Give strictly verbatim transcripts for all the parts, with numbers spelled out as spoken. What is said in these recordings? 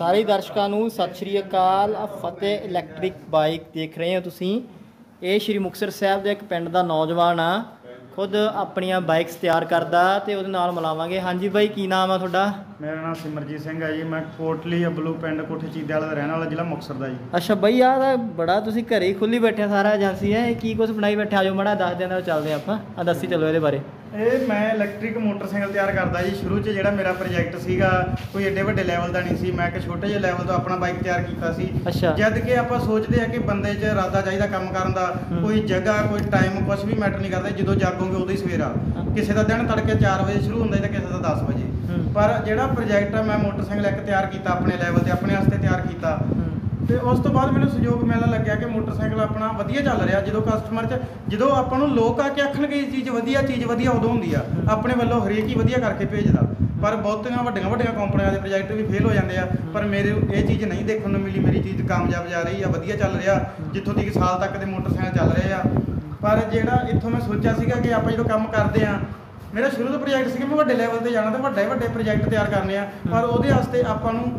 ਸਾਰੇ ਦਰਸ਼ਕਾਂ ਨੂੰ ਸਤਿ ਸ਼੍ਰੀ ਅਕਾਲ। ਫਤਿਹ ਇਲੈਕਟ੍ਰਿਕ ਬਾਈਕ ਦੇਖ ਰਹੇ ਹੋ ਤੁਸੀਂ। ਇਹ ਸ਼੍ਰੀ ਮੁਕਤਸਰ ਸਾਹਿਬ ਦੇ ਇੱਕ ਪਿੰਡ ਦਾ ਨੌਜਵਾਨ ਆ, खुद अपनियां बाइक्स तैयार करता तो वो नाल मिलावांगे। हाँ जी भाई, की नाम है तुहाडा? मेरा नाम सिमरजीत सिंह है जी। मैं कोटली अबलू पिंड कोठी चीदे वाला रहने वाला, जिला मुक्तसर दा जी। अच्छा बई यार बड़ा तुसीं घरे ही खुली बैठे सारा एजेंसी है, की कुछ बनाई बैठे? आ जाओ माड़ा दस दिन चलते आपां, आ दसी चलो ये बारे। ਇਹ ਮੈਂ ਇਲੈਕਟ੍ਰਿਕ ਮੋਟਰਸਾਈਕਲ ਤਿਆਰ ਕਰਦਾ ਜੀ। ਸ਼ੁਰੂ 'ਚ ਜਿਹੜਾ ਮੇਰਾ ਪ੍ਰੋਜੈਕਟ ਸੀਗਾ ਕੋਈ ਏਡੇ ਵੱਡੇ ਲੈਵਲ ਦਾ ਨਹੀਂ ਸੀ। ਮੈਂ ਇੱਕ ਛੋਟੇ ਜਿਹੇ ਲੈਵਲ ਤੋਂ ਆਪਣਾ ਬਾਈਕ ਤਿਆਰ ਕੀਤਾ ਸੀ। ਅੱਛਾ। ਜਦ ਕਿ ਆਪਾਂ ਸੋਚਦੇ ਆ ਕਿ ਬੰਦੇ 'ਚ ਇਰਾਦਾ ਚਾਹੀਦਾ ਕੰਮ ਕਰਨ ਦਾ, ਕੋਈ ਜਗ੍ਹਾ ਕੋਈ ਟਾਈਮ ਕੁਝ ਵੀ ਮੈਟਰ ਨਹੀਂ ਕਰਦਾ। ਜਦੋਂ ਜਾਗੋਗੇ ਉਦੋਂ ਹੀ ਸਵੇਰਾ, ਕਿਸੇ ਦਾ ਦਿਨ ਤੜਕੇ ਚਾਰ ਵਜੇ ਸ਼ੁਰੂ ਹੁੰਦਾ ਤੇ ਕਿਸੇ ਦਾ ਦਸ ਵਜੇ। ਪਰ ਜਿਹੜਾ ਪ੍ਰੋਜੈਕਟ ਆ ਮੈਂ ਮੋਟਰਸਾਈਕਲ ਇੱਕ ਤਿਆਰ ਕੀਤਾ ਆਪਣੇ ਲੈਵਲ ਤੇ, ਆਪਣੇ ਵਾਸਤੇ ਤਿਆਰ ਕੀਤਾ। ਤੇ ਉਸ ਤੋਂ ਬਾਅਦ ਮੈਨੂੰ ਸਹਿਯੋਗ ਮਿਲਣ ਲੱਗਿਆ ਕਿ ਮੋਟਰਸਾਈਕਲ ਆਪਣਾ ਵਧੀਆ ਚੱਲ ਰਿਹਾ। ਜਦੋਂ ਕਸਟਮਰ 'ਚ ਜਦੋਂ ਆਪਾਂ ਨੂੰ ਲੋਕ ਆ ਕੇ ਆਖਣਗੇ ਇਹ ਚੀਜ਼ ਵਧੀਆ, ਚੀਜ਼ ਵਧੀਆ ਉਦੋਂ ਹੁੰਦੀ ਆ। ਆਪਣੇ ਵੱਲੋਂ ਹਰੇਕ ਹੀ ਵਧੀਆ ਕਰਕੇ ਭੇਜਦਾ, ਪਰ ਬਹੁਤੀਆਂ ਵੱਡੀਆਂ ਵੱਡੀਆਂ ਕੰਪਨੀਆਂ ਦੇ ਪ੍ਰੋਜੈਕਟ ਵੀ ਫੇਲ ਹੋ ਜਾਂਦੇ ਆ। ਪਰ ਮੇਰੇ ਇਹ ਚੀਜ਼ ਨਹੀਂ ਦੇਖਣ ਨੂੰ ਮਿਲੀ। ਮੇਰੀ ਚੀਜ਼ ਕਾਮਯਾਬ ਜਾ ਰਹੀ ਆ, ਵਧੀਆ ਚੱਲ ਰਿਹਾ, ਜਿੱਥੋਂ ਤੱਕ ਸਾਲ ਤੱਕ ਦੇ ਮੋਟਰਸਾਈਕਲ ਚੱਲ ਰਹੇ ਆ। ਪਰ ਜਿਹੜਾ ਇੱਥੋਂ ਮੈਂ ਸੋਚਿਆ ਸੀਗਾ ਕਿ ਆਪਾਂ ਜਦੋਂ ਕੰਮ ਕਰਦੇ ਆ, ਮੇਰਾ ਸ਼ੁਰੂ ਤੋਂ ਪ੍ਰੋਜੈਕਟ ਸੀ ਕਿ ਮੈਂ ਵੱਡੇ ਲੈਵਲ ਤੇ ਜਾਣਾ ਤੇ ਵੱਡੇ ਵੱਡੇ ਪ੍ਰੋਜੈਕਟ ਤਿਆਰ ਕਰਨੇ ਆ। ਪਰ ਉਹਦੇ ਵਾਸਤੇ ਆਪਾਂ ਨੂੰ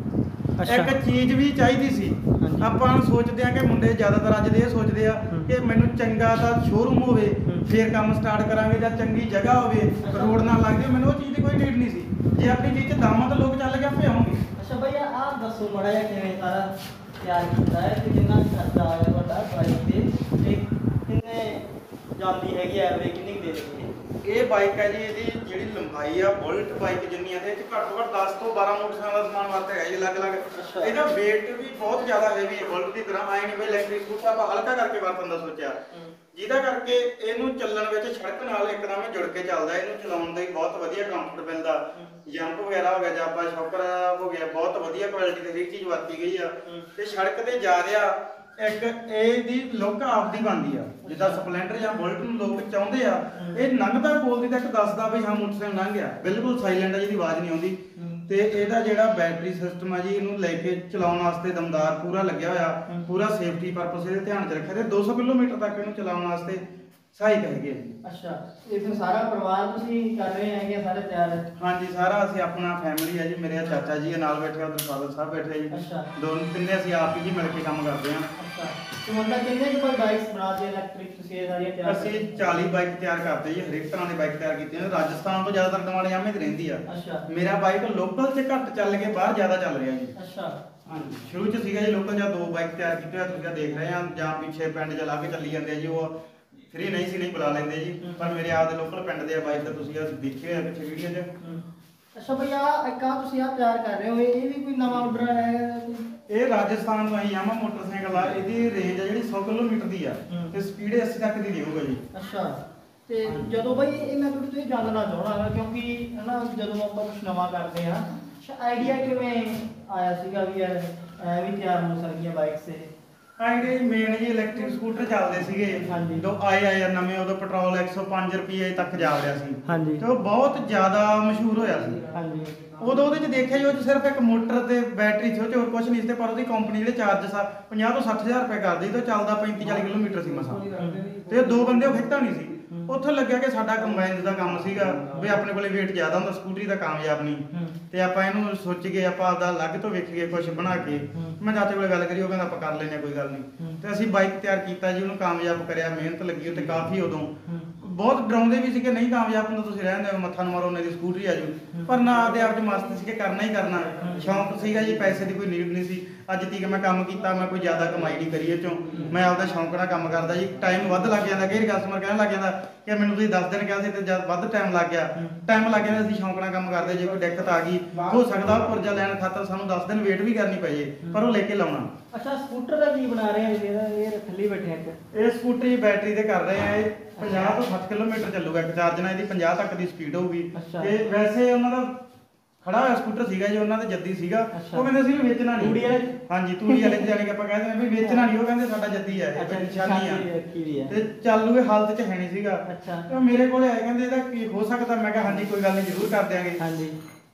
ਇੱਕ ਚੀਜ਼ ਵੀ ਚਾਹੀਦੀ ਸੀ। ਆਪਾਂ ਸੋਚਦੇ ਆ ਕਿ ਮੁੰਡੇ ਜ਼ਿਆਦਾਤਰ ਅੱਜ ਦੇ ਇਹ ਸੋਚਦੇ ਆ ਕਿ ਮੈਨੂੰ ਚੰਗਾ ਤਾਂ ਸ਼ੋਰੂਮ ਹੋਵੇ ਫਿਰ ਕੰਮ ਸਟਾਰਟ ਕਰਾਂਗੇ, ਜਾਂ ਚੰਗੀ ਜਗ੍ਹਾ ਹੋਵੇ, ਰੋਡ ਨਾਲ ਲੱਗ ਜਾਵੇ। ਮੈਨੂੰ ਉਹ ਚੀਜ਼ ਦੀ ਕੋਈ ਨੀਡ ਨਹੀਂ ਸੀ। ਜੇ ਆਪਣੀ ਚੀਜ਼ 'ਚ ਦਮ ਆ ਤਾਂ ਲੋਕ ਚੱਲ ਕੇ ਆਪੇ ਆਉਣਗੇ। ਅੱਛਾ ਭਈਆ ਆਹ ਦੱਸੋ ਮਾੜਾ ਜਿਹਾ ਕਿਵੇਂ ਸਾਰਾ ਤਿਆਰ ਕੀਤਾ ਹੈ ਤੇ ਕਿੰਨਾ ਖਰਚਾ ਆਇਆ ਤੁਹਾਡਾ ਬਾਈਕ ਤੇ, ਤੇ ਕਿੰਨੇ ਜਾਂਦੀ ਹੈਗੀ ਐਵਰੇਜ ਕਿੰਨੀ ਦੇ ਰਹੀ ਹੈ? ਇਹ ਬਾਈਕ ਹੈ ਜੀ, ਇਹਦੀ ਜਿਹੜੀ ਲੰਬਾਈ ਆ ਬੁਲਟ ਬਾਈਕ ਜਿੰਨੀ ਆ, ਤੇ ਇਹ 'ਚ ਘੱਟ ਤੋਂ ਘੱਟ ਦਸ ਤੋਂ ਬਾਰਾਂ ਮੋਟਰਸਾਈਕਲ ਦਾ ਸਮਾਨ ਵਰਤਿਆ ਹੈ ਜੀ ਅਲੱਗ ਅਲੱਗ। ਇਹਦਾ weight ਵੀ ਬਹੁਤ ਜ਼ਿਆਦਾ ਹੈਵੀ ਹੈ, ਬੁਲਟ ਦੀ ਤਰ੍ਹਾਂ ਆਏ ਨਹੀਂ। ਬਈ ਇਲੈਕਟ੍ਰਿਕ ਸਕੂਟਰ ਆਪਾਂ ਹਲਕਾ ਕਰਕੇ ਵਰਤਣ ਦਾ ਸੋਚਿਆ, ਜਿਹਦਾ ਕਰਕੇ ਇਹਨੂੰ ਚੱਲਣ ਵਿੱਚ ਸੜਕ ਨਾਲ ਇੱਕਦਮ ਜੁੜ ਕੇ ਚੱਲਦਾ। ਇਹਨੂੰ ਚਲਾਉਣ ਦਾ ਬਹੁਤ ਵਧੀਆ ਕੰਫਰਟ ਮਿਲਦਾ। ਜੰਪ ਵਗੈਰਾ ਹੋ ਗਿਆ ਜਾਂ ਆਪਾਂ ਸ਼ੌਕਰ ਹੋ ਗਿਆ, ਬਹੁਤ ਵਧੀਆ ਕੁਆਲਿਟੀ ਦੀ ਹਰੇਕ ਚੀਜ਼ ਵਰਤੀ ਗਈ ਆ। ਤੇ ਸੜਕ ਤੇ ਜਾ ਰਿਹਾ ਇੱਕ ਇਹਦੀ ਲੁੱਕ ਆਪਦੀ ਬਣਦੀ ਆ, ਜਿੱਦਾਂ ਸਪਲੈਂਡਰ ਜਾਂ ਬੁਲਟ ਨੂੰ ਲੋਕ ਚਾਹੁੰਦੇ ਆ। ਇਹ ਲੰਘਦਾ ਬੋਲਦੀ ਤੱਕ ਦੱਸਦਾ ਵੀ ਹਾਂ ਮੋਟਰਸਾਈਕਲ ਲੰਘ ਗਿਆ, ਬਿਲਕੁਲ ਸਾਇਲੈਂਟ ਆ, ਜਿਹਦੀ ਆਵਾਜ਼ ਨਹੀਂ ਆਉਂਦੀ। ਤੇ ਇਹਦਾ ਜਿਹੜਾ ਬੈਟਰੀ ਸਿਸਟਮ ਆ ਜੀ, ਇਹਨੂੰ ਲੈ ਕੇ ਚਲਾਉਣ ਵਾਸਤੇ ਦਮਦਾਰ ਪੂਰਾ ਲੱਗਿਆ ਹੋਇਆ, ਪੂਰਾ ਸੇਫਟੀ ਪਰਪਸ ਇਹਦੇ ਧਿਆਨ 'ਚ ਰੱਖਿਆ। ਤੇ ਦੋ ਸੌ ਕਿਲੋਮੀਟਰ ਤੱਕ ਇਹਨੂੰ ਚਲਾਉਣ ਵਾਸਤੇ ਸਹਾਇਕ ਹੈਗੇ ਜੀ। ਅੱਛਾ, ਇਹ ਫਿਰ ਸਾਰਾ ਪਰਿਵਾਰ ਤੁਸੀਂ ਕਰ ਰਹੇ ਹੈਗੇ ਸਾਰੇ ਤਿਆਰ? ਹਾਂਜੀ, ਸਾਰਾ ਅਸੀਂ ਆਪਣਾ ਫੈਮਿਲੀ ਹੈ ਜੀ। ਮੇਰੇ ਚਾਚਾ ਜੀ ਨਾਲ ਬੈਠੇ, ਉਧਰ ਫਾਦਰ ਸਾਹਿਬ ਬੈਠੇ ਜੀ। ਅੱਛਾ। ਦੋਨੋਂ ਤਿੰਨੇ ਅਸੀਂ ਆਪ ਹੀ ਮਿਲ ਕੇ ਕੰਮ ਕਰਦੇ ਹਾਂ। ਅੱਛਾ, ਤੇ ਮਤਲਬ ਕਿੰਨੇ ਕੁ ਬਾਈਕਸ ਬਣਾ ਦੇ ਇਲੈਕਟ੍ਰਿਕ ਤੁਸੀਂ ਇਹ ਸਾਰੀਆਂ ਤਿਆਰ? ਅਸੀਂ ਚਾਲੀ ਬਾਈਕ ਤਿਆਰ ਕਰਦੇ ਜੀ, ਹਰੇਕ ਤਰ੍ਹਾਂ ਦੀ ਬਾਈਕ ਤਿਆਰ ਕੀਤੀ ਹੈ। ਰਾਜਸਥਾਨ ਤੋਂ ਜ਼ਿਆਦਾਤਰ ਡਿਮਾਂਡ ਯਾਮੇ ਦੀ ਰਹਿੰਦੀ ਆ। ਅੱਛਾ। ਮੇਰਾ ਬਾਈਕ ਲੋਕਲ 'ਚ ਘੱਟ ਚੱਲ ਕੇ ਬਾਹਰ ਜ਼ਿਆਦਾ ਚੱਲ ਰਿਹਾ ਜੀ। ਅੱਛਾ। ਹਾਂਜੀ, ਸ਼ੁਰੂ 'ਚ ਸੀਗਾ ਜੀ ਲੋਕਲ, ਜਾਂ ਦੋ ਬਾਈਕ ਤਿਆਰ ਕੀਤੇ ਹੋਏ ਤੁਸੀਂ ਦੇਖ ਰਹੇ ਆ, ਜਾਂ ਪਿੱਛੇ ਪਿੰਡ 'ਚ ਲਾ ਕੇ ਚੱਲੀ ਜਾਂਦੇ ਆ ਜੀ। ਉਹ ਫਰੀ ਨਹੀਂ ਸੀ, ਨਹੀਂ ਬੁਲਾ ਲੈਂਦੇ ਜੀ। ਪਰ ਮੇਰੇ ਆਪ ਦੇ ਲੋਕਲ ਪਿੰਡ ਦੇ ਆ ਬਾਈਕ ਤਾਂ ਤੁਸੀਂ ਦੇਖੇ ਹੋਏ ਪਿੱਛੇ ਵੀਡੀਓ 'ਚ। ਅੱਛਾ ਭਈਆ, ਇੱਕ ਆ ਤੁਸੀਂ ਆ ਤਿਆਰ ਕਰ ਰਹੇ ਹੋ, ਇਹ ਵੀ ਕੋਈ ਨਵਾਂ ਆਰਡਰ ਹੈ? ਇਹ ਰਾਜਸਥਾਨ ਤੋਂ ਆਈ ਯਾਮਾ ਮੋਟਰਸਾਈਕਲ ਆ। ਇਹਦੀ ਰੇਂਜ ਆ ਜਿਹੜੀ ਸੌ ਕਿਲੋਮੀਟਰ ਦੀ ਆ ਤੇ ਸਪੀਡ ਅੱਸੀ ਤੱਕ ਦੀ ਦੇਊਗਾ ਜੀ। ਅੱਛਾ, ਤੇ ਜਦੋਂ ਬਈ ਇਹ ਮੈਂ ਤੁਹਾਡੇ ਤੋਂ ਇਹ ਜਾਣਨਾ ਚਾਹਣਾ ਕਿਉਂਕਿ ਹਨਾ ਜਦੋਂ ਆਪਾਂ ਕੁਝ ਨਵਾਂ ਕਰਦੇ ਆ, ਆਈਡੀਆ ਕਿਵੇਂ ਆਇਆ ਸੀਗਾ ਵੀ ਯਾਰ ਐ ਵੀ ਤਿਆਰ ਹੋ ਸਕਦੀਆਂ ਬਾਈਕ ਸੇ? ਆਈਡੀਆ ਮੇਨ ਜੀ ਇਲੈਕਟ੍ਰਿਕ ਸਕੂਟਰ ਚੱਲਦੇ ਸੀਗੇ ਜਦੋਂ ਆਏ ਆਏ ਨਵੇਂ, ਉਦੋਂ ਪੈਟਰੋਲ ਇੱਕ ਸੌ ਪੰਜ ਰੁਪਏ ਤੱਕ ਜਾ ਰਿਹਾ ਸੀ। ਹਾਂਜੀ। ਤੇ ਉਹ ਬਹੁਤ ਜ਼ਿਆਦਾ ਮਸ਼ਹੂਰ ਹੋਇਆ ਸੀ। ਹਾਂਜੀ। ਉਦੋਂ ਉਹਦੇ 'ਚ ਦੇਖਿਆ ਜੀ, ਉਹ 'ਚ ਸਿਰਫ ਇੱਕ ਮੋਟਰ ਤੇ ਬੈਟਰੀ ਸੀ, ਉਹ 'ਚ ਹੋਰ ਕੁਝ ਨਹੀਂ ਸੀ। ਪਰ ਉਹਦੀ ਕੰਪਨੀ ਜਿਹੜੇ ਚਾਰਜਸ ਆ ਪੰਜਾਹ ਤੋਂ ਸੱਠ ਹਜ਼ਾਰ ਰੁਪਏ ਕਰਦੀ ਤੇ ਉਹ ਚੱਲਦਾ ਪੈਂਤੀ ਚਾਲੀ ਕਿਲੋਮੀਟਰ ਸੀ ਮਸਾਂ। ਤੇ ਦੋ ਬੰਦੇ ਉਹ ਖਿੱਚਦਾ ਨਹੀਂ ਸੀ। ਉੱਥੇ ਲੱਗਿਆ ਕਿ ਸਾਡਾ ਕੰਬਾਈਨ ਦਾ ਕੰਮ ਸੀਗਾ ਵੀ ਆਪਣੇ ਕੋਲੇ weight ਜ਼ਿਆਦਾ ਹੁੰਦਾ, ਸਕੂਟਰੀ ਦਾ ਕਾਮਯਾਬ ਨਹੀਂ। ਤੇ ਆਪਾਂ ਇਹਨੂੰ ਸੋਚ ਕੇ ਆਪਾਂ ਆਪਦਾ ਅਲੱਗ ਤੋਂ ਵੇਖੀਏ ਕੁਝ ਬਣਾ ਕੇ। ਮੈਂ ਚਾਚੇ ਕੋਲੇ ਗੱਲ ਕਰੀ, ਉਹ ਕਹਿੰਦਾ ਆਪਾਂ ਕਰ ਲੈਨੇ, ਕੋਈ ਗੱਲ ਨਹੀਂ। ਤੇ ਅਸੀਂ ਬਾਈਕ ਤਿਆਰ ਕੀਤਾ ਜੀ, ਉਹਨੂੰ ਕਾਮਯਾਬ ਕਰਿਆ, ਮਿਹਨਤ ਲੱਗੀ ਉੱਤੇ ਕਾਫੀ। ਉਦੋਂ ਬਹੁਤ ਡਰਾਉਂਦੇ ਵੀ ਸੀ ਕਿ ਨਹੀਂ ਕਾਮਯਾਬ ਹੁੰਦਾ, ਤੁਸੀਂ ਰਹਿਣ ਦਿਓ, ਮੱਥਾ ਨੂੰ ਮਾਰੋ, ਉਹਨਾਂ ਦੀ ਸਕੂਟਰੀ ਆ ਜੂ। ਪਰ ਨਾ ਆਪਦੇ ਆਪ 'ਚ ਮਸਤ ਸੀ ਕਿ ਕਰਨਾ ਹੀ ਕਰਨਾ, ਸ਼ੌਂਕ ਸੀਗਾ ਜੀ, ਪੈਸੇ ਦੀ ਕੋਈ ਨੀਡ ਨਹੀਂ ਸੀ। ਅੱਜ ਤੀਕ ਮੈਂ ਕੰਮ ਕੀਤਾ, ਮੈਂ ਕੋਈ ਜ਼ਿਆਦਾ ਕਮਾਈ ਨਹੀਂ ਕਰੀ ਇਹ 'ਚੋਂ। ਮੈਂ ਆਪਦਾ ਸ਼ੌਂਕ ਨਾਲ ਕੰਮ ਕਰਦਾ ਜੀ। ਟਾਈਮ ਵੱਧ ਲੱਗ ਜਾਂਦਾ, ਕਈ ਕਸਟਮਰ ਕਹਿਣ ਲੱਗ ਜਾਂਦਾ ਕਿ ਮੈਨੂੰ ਤੁਸੀਂ ਦਸ ਦਿਨ ਕਿਹਾ ਸੀ ਤੇ ਜਦ ਵੱਧ ਟਾਈਮ ਲੱਗ ਗਿਆ। ਟਾਈਮ ਲੱਗ ਜਾਂਦਾ, ਅਸੀਂ ਸ਼ੌਂਕ ਨਾਲ ਕੰਮ ਕਰਦੇ। ਜੇ ਕੋਈ ਦਿੱਕਤ ਆ ਗਈ, ਹੋ ਸਕਦਾ ਉਹ ਪੁਰਜਾ ਲੈਣ ਖਾਤਰ ਸਾਨੂੰ ਦਸ ਦਿਨ ਵੇਟ ਵੀ ਕਰਨੀ ਪਏ, ਪਰ ਉਹ ਲੈ ਕੇ ਲਾਉਣਾ। ਅੱਛਾ, ਸਕੂਟਰ ਦਾ ਕੀ ਬਣਾ ਰਹੇ ਆ? ਇਹ ਥੱਲੇ ਬੈਠੇ ਆ? ਇਹ ਸਕੂਟਰੀ ਬੈਟਰੀ ਤੇ ਕਰ ਰਹੇ ਆ। ਇਹ ਪੰਜਾਹ ਤੋਂ ਸੱਠ ਕਿਲੋਮੀਟਰ ਚੱਲੂਗਾ ਇੱਕ ਚਾਰਜ ਨਾਲ। ਇਹਦੀ ਪੰਜਾਹ ਤੱਕ ਦੀ ਸਪੀਡ ਹੋਊਗੀ। ਤੇ ਵੈਸੇ ਉਹਨਾਂ ਦਾ ਖੜਾ ਹੋਇਆ ਸਕੂਟਰ ਸੀਗਾ ਜੀ, ਉਹਨਾਂ ਦਾ ਜੱਦੀ ਸੀਗਾ। ਉਹ ਕਹਿੰਦੇ ਸੀ ਵੀ ਵੇਚਣਾ ਨਹੀਂ। ਹਾਂਜੀ, ਤੂੜੀ ਵਾਲੇ ਜਾਨੀ ਕਿ ਆਪਾਂ ਕਹਿੰਦੇ ਵੀ ਵੇਚਣਾ ਨਹੀਂ। ਉਹ ਕਹਿੰਦੇ ਸਾਡਾ ਜੱਦੀ ਹੈ, ਨਿਸ਼ਾਨੀ ਆ। ਤੇ ਚਾਲੂ ਇਹ ਹਾਲਤ 'ਚ ਹੈ ਨਹੀਂ ਸੀਗਾ। ਤੇ ਮੇਰੇ ਕੋਲੇ ਆਏ, ਕਹਿੰਦੇ ਇਹਦਾ ਕੀ ਹੋ ਸਕਦਾ? ਮੈਂ ਕਿਹਾ ਹਾਂਜੀ ਕੋਈ ਗੱਲ ਨਹੀਂ, ਜ਼ਰੂਰ ਕਰ ਦਿਆਂਗੇ। ਹਾਂਜੀ।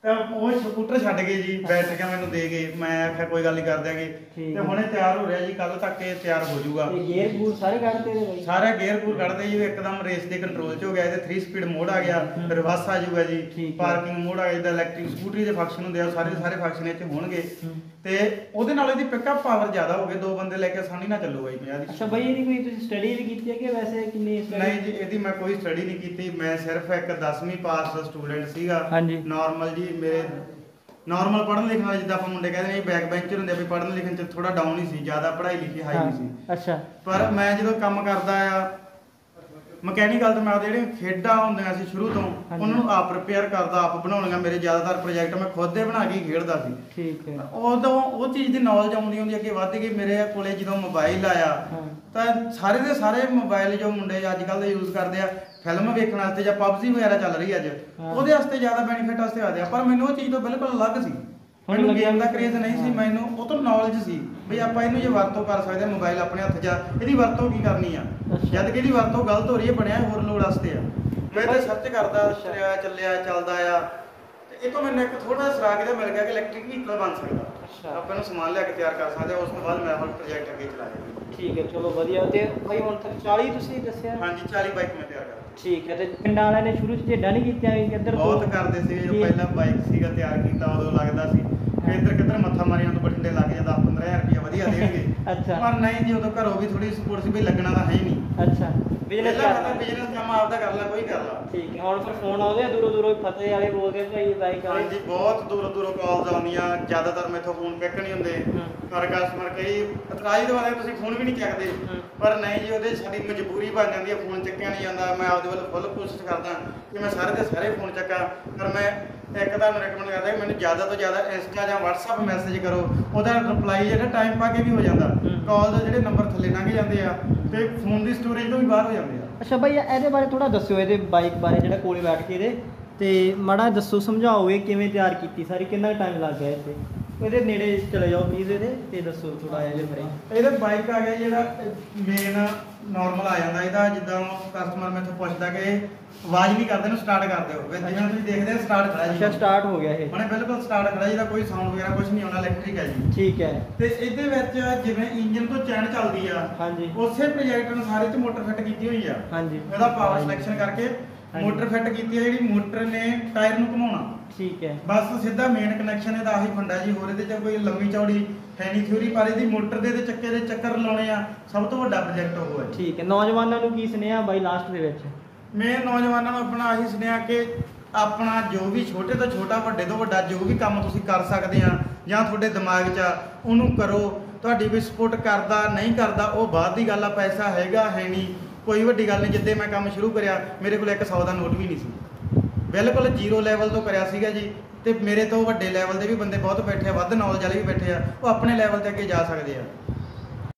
ਤਾਂ ਉਹ ਸਕੂਟਰ ਛੱਡ ਗਏ ਜੀ, ਬੈਟਰੀਆਂ ਮੈਨੂੰ ਦੇ ਗਏ। ਮੈਂ ਆਖਿਆ ਕੋਈ ਗੱਲ ਨਹੀਂ ਕਰ ਦਿਆਂਗੇ, ਤੇ ਹੁਣੇ ਤਿਆਰ ਹੋ ਰਿਹਾ ਜੀ, ਕੱਲ ਤੱਕ ਇਹ ਤਿਆਰ ਹੋ ਜਾਊਗਾ। ਤੇ ਗੇਅਰ ਗੂਰ ਸਾਰੇ ਕੱਢਦੇ ਨੇ ਬਾਈ? ਸਾਰੇ ਗੇਅਰ ਗੂਰ ਕੱਢਦੇ ਜੀ, ਇੱਕਦਮ ਰੇਸ ਦੇ ਕੰਟਰੋਲ 'ਚ ਹੋ ਗਿਆ। ਇਹਦੇ ਥ੍ਰੀ ਸਪੀਡ ਮੋਡ ਆ ਗਿਆ, ਰਿਵਰਸ ਆ ਜਾਊਗਾ ਜੀ, ਪਾਰਕਿੰਗ ਮੋਡ ਆ ਗਿਆ। ਜਿੱਦਾਂ ਇਲੈਕਟ੍ਰਿਕ ਸਕੂਟਰੀ ਦੇ ਫੰਕਸ਼ਨ ਹੁੰਦੇ ਆ, ਉਹ ਸਾਰੇ ਸਾਰੇ ਫੰਕਸ਼ਨ ਇਹ 'ਚ ਹੋਣਗੇ। ਤੇ ਉਹਦੇ ਨਾਲ ਇਹਦੀ ਪਿਕਅਪ ਪਾਵਰ ਜ਼ਿਆਦਾ ਹੋ ਗਈ, ਦੋ ਬੰਦੇ ਲੈ ਕੇ ਆਸਾਨੀ ਨਾਲ ਚੱਲੂਗਾ ਜੀ ਪੰਜਾਹ ਦੀ। ਅੱਛਾ ਬਾਈ, ਇਹਦੀ ਕੋਈ ਤੁਸੀਂ ਸਟੱਡੀ ਵੀ ਕੀਤੀ ਹੈ ਕਿ ਵੈਸੇ ਕਿੰਨੀ? ਨਹੀਂ ਜੀ, ਇਹਦੀ ਮੈਂ ਕੋਈ ਸਟੱਡੀ ਨਹੀਂ ਕੀਤੀ, ਮੈਂ ਸਿਰਫ ਇੱਕ ਦਸਵੀਂ ਪਾਸ ਦਾ ਸਟੂਡੈਂਟ ਸੀਗਾ। ਨਾਰਮਲ ਜੀ, ਮੇਰੇ ਨਾਰਮਲ ਪੜ੍ਹਨ ਲਿਖਣ ਵਾਲੇ, ਜਿੱਦਾਂ ਆਪਾਂ ਮੁੰਡੇ ਕਹਿੰਦੇ ਨੇ ਬੈਕ ਬੈਂਚਰ ਹੁੰਦੇ ਆ, ਵੀ ਪੜ੍ਹਨ ਲਿਖਣ 'ਚ ਥੋੜਾ ਡਾਊਨ ਹੀ ਸੀ, ਜ਼ਿਆਦਾ ਪੜ੍ਹਾਈ ਲਿਖੀ ਹਾਈ ਨਹੀਂ ਸੀ। ਅੱਛਾ। ਪਰ ਮੈਂ ਜਦੋਂ ਕੰਮ ਕਰਦਾ ਆ ਮਕੈਨੀਕਲ, ਤੇ ਮੈਂ ਉਹਦੇ ਜਿਹੜੇ ਖੇਡਾਂ ਹੁੰਦੀਆਂ ਸੀ ਸ਼ੁਰੂ ਤੋਂ, ਉਹਨਾਂ ਨੂੰ ਆਪ ਪ੍ਰਿਪੇਅਰ ਕਰਦਾ, ਆਪ ਬਣਾਉਣੀਆਂ। ਮੇਰੇ ਜ਼ਿਆਦਾਤਰ ਪ੍ਰੋਜੈਕਟ ਮੈਂ ਖੁਦ ਦੇ ਬਣਾ ਕੇ ਖੇਡਦਾ ਸੀ। ਠੀਕ ਹੈ। ਉਦੋਂ ਉਹ ਚੀਜ਼ ਦੀ ਨੌਲੇਜ ਆਉਂਦੀ ਹੁੰਦੀ ਅੱਗੇ ਵੱਧ ਗਈ। ਮੇਰੇ ਕੋਲੇ ਜਦੋਂ ਮੋਬਾਈਲ ਆਇਆ ਤਾਂ ਸਾਰੇ ਦੇ ਸਾਰੇ ਮੋਬਾਈਲ ਜੋ ਮੁੰਡੇ ਅੱਜ ਕੱਲ੍ਹ ਦੇ ਯੂਜ਼ ਕਰਦੇ ਆ ਫਿਲਮ ਵੇਖਣ ਵਾਸਤੇ ਜਾਂ ਪਬਜੀ ਵਗੈਰਾ ਚੱਲ ਰਹੀ ਅੱਜ, ਉਹਦੇ ਵਾਸਤੇ ਜ਼ਿਆਦਾ ਬੈਨੀਫਿਟ ਵਾਸਤੇ ਆਦੇ ਆ। ਪਰ ਮੈਨੂੰ ਉਹ ਚੀਜ਼ ਤੋਂ ਬਿਲਕੁਲ ਅਲੱਗ ਸੀ। ਮੈਨੂੰ ਗੇਮ ਦਾ ਕਰੇਜ਼ ਨਹੀਂ ਸੀ, ਮੈਨੂੰ ਉਹ ਤੋਂ ਨੌਲੇਜ ਸੀ ਵੀ ਆਪਾਂ ਇਹਨੂੰ ਜੇ ਵਰਤੋਂ ਕਰ ਸਕਦੇ, ਮੋਬਾਈਲ ਆਪਣੇ ਹੱਥ 'ਚ ਆ, ਇਹਦੀ ਵਰਤੋਂ ਕੀ ਕਰਨੀ ਆ। ਜਦ ਕਿ ਇਹਦੀ ਵਰਤੋਂ ਗਲਤ ਹੋ ਰਹੀ ਹੈ, ਬਣਿਆ ਹੋਰ ਲੋੜ ਵਾਸਤੇ ਆ। ਮੈਂ ਤਾਂ ਸਰਚ ਕਰਦਾ ਚੱਲਿਆ ਚੱਲਿਆ ਚੱਲਦਾ ਆ, ਤੇ ਇਹ ਤੋਂ ਮੈਨੂੰ ਇੱਕ ਥੋੜਾ ਜਿਹਾ ਸਰਾਗ ਇਹਦਾ ਮਿਲ ਗਿਆ ਕਿ ਇਲੈਕਟ੍ਰਿਕ ਵਹੀਕਲ ਬਣ ਸਕਦਾ। ਆਪਾਂ ਇਹਨੂੰ ਸਮਾਨ ਲਿਆ ਕੇ ਤਿਆਰ ਕਰ ਸਕਦੇ ਆ। ਉਸ ਤੋਂ ਬਾਅਦ ਮੈਂ ਹੁਣ ਪ੍ਰੋਜੈਕਟ ਅੱਗੇ ਚਲਾਇਆ। ਠੀਕ ਹੈ, ਚਲੋ ਵਧੀਆ। ਤੇ ਭਾਈ ਹੁਣ ਤੱਕ ਚਾਲੀ ਤੁਸੀਂ ਦੱਸਿਆ? ਹਾਂਜੀ, ਚਾਲੀ ਬਾਈਕ ਮੈਂ ਤਿਆਰ ਕਰਦਾ। ਠੀਕ ਹੈ। ਤੇ ਪਿੰਡਾਂ ਵਾਲਿਆਂ ਨੇ ਸ਼ੁਰੂ 'ਚ ਝੇਡਾਂ ਨਹੀਂ ਕੀਤੀਆਂ ਵੀ ਇੱਧਰ? ਬਹੁਤ ਕਰਦੇ ਸੀ। ਜਦੋਂ ਪਹਿਲਾਂ ਬਾਈਕ ਸੀਗਾ ਤਿਆਰ ਕੀਤਾ, ਉਦੋਂ ਲੱਗਦਾ ਸੀ ਇੱਧਰ ਕਿੱਧਰ ਮੱਥਾ ਮਾਰੀਆਂ ਤੋਂ ਬਠਿੰਡੇ ਲੱਗ ਜਾ ਦਸ ਪੰਦਰਾਂ ਹਜ਼ਾਰ ਰੁਪਇਆ ਵਧੀਆ ਦੇਣਗੇ। ਅੱਛਾ। ਪਰ ਨਹੀਂ ਜੀ, ਉਦੋਂ ਘਰੋਂ ਵੀ ਥੋੜੀ ਸਪੋਰਟ ਸੀ ਵੀ ਲੱਗਣਾ ਤਾਂ ਹੈ ਹੀ ਨਹੀਂ। ਅੱਛਾ। ਬਿਜ਼ਨਸ ਕਰਦਾ, ਬਿਜ਼ਨਸ ਕੰਮ ਆਪਦਾ ਕਰ ਲਾ, ਕੋਈ ਕਰ ਲਾ। ਠੀਕ ਹੈ। ਹੁਣ ਫਿਰ ਫੋਨ ਆਉਂਦੇ ਆ ਦੂਰੋਂ ਦੂਰੋਂ, ਫਤਿਹ ਵਾਲੇ ਬੋਲਦੇ ਭਾਈ ਬਾਈਕ ਵਾਲੇ? ਹਾਂਜੀ, ਬਹੁਤ ਦੂਰੋਂ ਦੂਰੋਂ ਕਾਲਸ ਆਉਂਦੀਆਂ। ਜ਼ਿਆਦਾਤਰ ਮੈਥੋਂ ਫੋਨ ਪਿਕ ਨਹੀਂ ਹੁੰਦੇ, ਪਰ ਕਸਟਮਰ ਕਈ ਇਤਰਾਜ਼ ਦਵਾਉਂਦੇ ਤੁਸੀਂ ਫੋਨ ਵੀ ਨਹੀਂ ਚੱਕਦੇ। ਪਰ ਨਹੀਂ ਜੀ, ਉਹਦੇ ਸਾਡੀ ਮਜਬੂਰੀ ਬਣ ਜਾਂਦੀ ਹੈ, ਫੋਨ ਚੱਕਿਆ ਨਹੀਂ ਜਾਂਦਾ। ਮੈਂ ਆਪਦੇ ਵੱਲੋਂ ਫੁੱਲ ਕੋਸ਼ਿਸ਼ ਕਰਦਾ ਕਿ ਮੈਂ ਸਾਰੇ ਦੇ ਸਾਰੇ ਫੋਨ ਚੱਕਾਂ। ਪਰ ਮੈਂ ਇੱਕ ਤੁਹਾਨੂੰ ਰეკਮੈਂਡ ਕਰਦਾ ਕਿ ਮੈਨੂੰ ਜ਼ਿਆਦਾ ਤੋਂ ਜ਼ਿਆਦਾ ਇੰਸਟਾ ਜਾਂ ਵਟਸਐਪ ਮੈਸੇਜ ਕਰੋ, ਉਹਦਾ ਰਿਪਲਾਈ ਜਿਹੜਾ ਟਾਈਮ ਪਾ ਕੇ ਵੀ ਹੋ ਜਾਂਦਾ। ਕਾਲ ਦੇ ਜਿਹੜੇ ਨੰਬਰ ਥੱਲੇ ਲੰਘ ਜਾਂਦੇ ਆ ਤੇ ਫੋਨ ਦੀ ਸਟੋਰੇਜ ਤੋਂ ਵੀ ਬਾਹਰ ਹੋ ਜਾਂਦੇ ਆ। ਅੱਛਾ ਬਾਈ, ਇਹਦੇ ਬਾਰੇ ਥੋੜਾ ਦੱਸਿਓ, ਇਹਦੇ ਬਾਈਕ ਬਾਰੇ, ਜਿਹੜਾ ਕੋਲੇ ਬੈਠ ਕੇ ਇਹਦੇ ਤੇ ਮਾੜਾ ਦੱਸੋ, ਸਮਝਾਓਗੇ ਕਿਵੇਂ ਤਿਆਰ ਕੀਤੀ ਸਾਰੀ, ਕਿੰਨਾ ਟਾਈਮ ਲੱਗ ਗਿਆ ਇੱਥੇ? ਇਹਦੇ ਨੇੜੇ ਚਲੇ ਜਾਓ ਪਲੀਜ਼ ਇਹਦੇ ਤੇ ਦੱਸੋ ਥੋੜਾ ਜਿਹਾ ਇਹਦੇ ਬਾਰੇ। ਇਹਦੇ ਬਾਈਕ ਆ ਗਿਆ ਜਿਹੜਾ ਮੇਨ ਨਾਰਮਲ ਆ ਜਾਂਦਾ ਇਹਦਾ, ਜਿੱਦਾਂ ਕਸਟਮਰ ਮੈਥੋਂ ਪੁੱਛਦਾ ਕਿ ਆਵਾਜ਼ ਨਹੀਂ ਕਰਦੇ, ਨੂੰ ਸਟਾਰਟ ਕਰ ਦਿਓ। ਜਿਵੇਂ ਤੁਸੀਂ ਦੇਖਦੇ ਆ ਸਟਾਰਟ ਖੜਾ ਜੀ। ਅੱਛਾ, ਸਟਾਰਟ ਹੋ ਗਿਆ ਇਹ ਹੁਣੇ ਬਿਲਕੁਲ ਸਟਾਰਟ ਖੜਾ ਜੀ, ਇਹਦਾ ਕੋਈ ਸਾਊਂਡ ਵਗੈਰਾ ਕੁਝ ਨਹੀਂ ਆਉਣਾ, ਇਲੈਕਟ੍ਰਿਕ ਹੈ ਜੀ। ਠੀਕ ਹੈ। ਤੇ ਇਹਦੇ ਵਿੱਚ ਜਿਵੇਂ ਇੰਜਨ ਤੋਂ ਚੈਨ ਚੱਲਦੀ ਆ, ਹਾਂਜੀ, ਉਸੇ ਪ੍ਰੋਜੈਕਟ ਨੂੰ ਸਾਰੇ 'ਚ ਮੋਟਰ ਫਿੱਟ ਕੀਤੀ ਹੋਈ ਆ। ਹਾਂਜੀ। ਇਹਦਾ ਪਾਵਰ ਸਿਲੈਕਸ਼ਨ ਕਰਕੇ ਮੋਟਰ ਫਿੱਟ ਕੀਤੀ ਹੈ, ਜਿਹੜੀ ਮੋਟਰ ਨੇ ਟਾਇਰ ਨੂੰ ਘੁਮਾਉਣਾ। ਠੀਕ ਹੈ। ਬਸ ਸਿੱਧਾ ਮੇਨ ਕਨੈਕਸ਼ਨ ਇਹਦਾ ਆਹੀ ਫੰਡਾ ਜੀ, ਹੋਰ ਇਹਦੇ 'ਚ ਕੋਈ ਲੰਮੀ ਚੌੜੀ ਹੈ ਨਹੀਂ ਥਿਊਰੀ। ਪਰ ਇਹਦੀ ਮੋਟਰ ਦੇ ਤੇ ਚੱਕੇ ਦੇ ਚੱਕਰ ਲਾਉਣੇ ਆ, ਸਭ ਤੋਂ ਵੱਡਾ ਪ੍ਰੋਜੈਕਟ ਉਹ ਹੈ। ਠੀਕ ਹੈ। ਨੌਜਵਾਨਾਂ ਨੂੰ ਕੀ ਸੁਨੇਹਾ ਬਾਈ ਲਾਸਟ ਦੇ ਵਿੱਚ? ਮੈਂ ਨੌਜਵਾਨਾਂ ਨੂੰ ਆਪਣਾ ਆਹੀ ਸੁਨੇਹਾ ਕਿ ਆਪਣਾ ਜੋ ਵੀ ਛੋਟੇ ਤੋਂ ਛੋਟਾ, ਵੱਡੇ ਤੋਂ ਵੱਡਾ ਜੋ ਵੀ ਕੰਮ ਤੁਸੀਂ ਕਰ ਸਕਦੇ ਆ ਜਾਂ ਤੁਹਾਡੇ ਦਿਮਾਗ 'ਚ ਆ, ਉਹਨੂੰ ਕਰੋ। ਤੁਹਾਡੀ ਕੋਈ ਸਪੋਰਟ ਕਰਦਾ ਨਹੀਂ ਕਰਦਾ ਉਹ ਬਾਅਦ ਦੀ ਗੱਲ ਆ। ਪੈਸਾ ਹੈਗਾ ਹੈ ਨਹੀਂ, ਕੋਈ ਵੱਡੀ ਗੱਲ ਨਹੀਂ। ਜਿੱਦੇ ਮੈਂ ਕੰਮ ਸ਼ੁਰੂ ਕਰਿਆ ਮੇਰੇ ਕੋਲ ਇੱਕ ਸੌ ਦਾ ਨੋਟ ਵੀ ਨਹੀਂ ਸੀ, ਬਿਲਕੁਲ ਜ਼ੀਰੋ ਲੈਵਲ ਤੋਂ ਕਰਿਆ ਸੀਗਾ ਜੀ। ਤੇ ਮੇਰੇ ਤੋਂ ਵੱਡੇ ਲੈਵਲ ਦੇ ਵੀ ਬੰਦੇ ਬਹੁਤ ਬੈਠੇ ਆ, ਵੱਧ ਨੌਲੇਜ ਵਾਲੇ ਵੀ ਬੈਠੇ ਆ, ਉਹ ਆਪਣੇ ਲੈਵਲ ਤੇ ਅੱਗੇ ਜਾ ਸਕਦੇ ਆ।